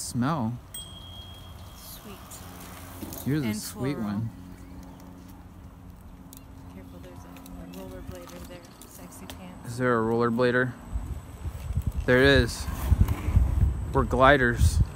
smell. Sweet. Here's a And sweet floral. one. Careful, there's a rollerblader there. Sexy pants. Is there a rollerblader? There it is. We're gliders.